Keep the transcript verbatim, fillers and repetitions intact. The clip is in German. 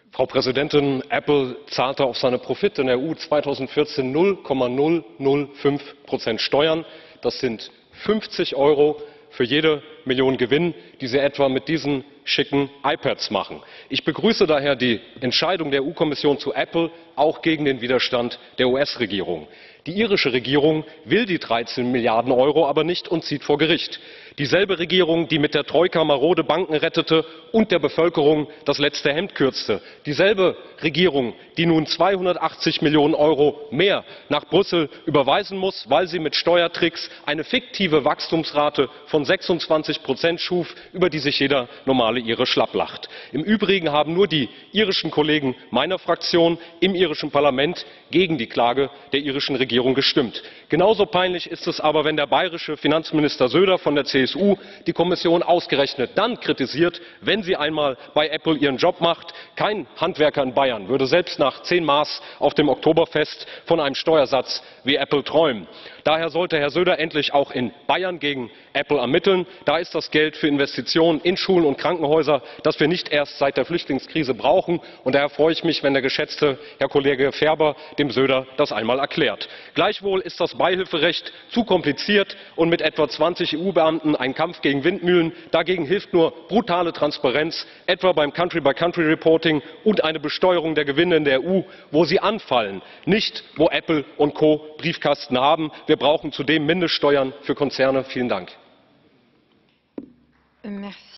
Frau Präsidentin, Apple zahlte auf seine Profite in der E U zweitausendvierzehn null Komma null null fünf Prozent Steuern. Das sind fünfzig Euro für jede Million Gewinn, die sie etwa mit diesen schicken iPads machen. Ich begrüße daher die Entscheidung der E U-Kommission zu Apple, auch gegen den Widerstand der U S-Regierung. Die irische Regierung will die dreizehn Milliarden Euro aber nicht und zieht vor Gericht. Dieselbe Regierung, die mit der Troika marode Banken rettete und der Bevölkerung das letzte Hemd kürzte. Dieselbe Regierung, die nun zweihundertachtzig Millionen Euro mehr nach Brüssel überweisen muss, weil sie mit Steuertricks eine fiktive Wachstumsrate von sechsundzwanzig Prozent schuf, über die sich jeder normale Ire schlapplacht. Im Übrigen haben nur die irischen Kollegen meiner Fraktion im irischen Parlament gegen die Klage der irischen Regierung gestimmt. Genauso peinlich ist es aber, wenn der bayerische Finanzminister Söder von der C S U die Kommission ausgerechnet dann kritisiert, wenn sie einmal bei Apple ihren Job macht. Kein Handwerker in Bayern würde selbst nach zehn Maß auf dem Oktoberfest von einem Steuersatz wie Apple träumen. Daher sollte Herr Söder endlich auch in Bayern gegen Apple ermitteln. Da ist das Geld für Investitionen in Schulen und Krankenhäuser, das wir nicht erst seit der Flüchtlingskrise brauchen. Und daher freue ich mich, wenn der geschätzte Herr Kollege Ferber dem Söder das einmal erklärt. Gleichwohl ist das Beihilferecht zu kompliziert und mit etwa zwanzig E U-Beamten ein Kampf gegen Windmühlen. Dagegen hilft nur brutale Transparenz, etwa beim Country-by-Country-Reporting und eine Besteuerung der Gewinne in der E U, wo sie anfallen, nicht wo Apple und Co. Briefkasten haben. Wir brauchen zudem Mindeststeuern für Konzerne. Vielen Dank.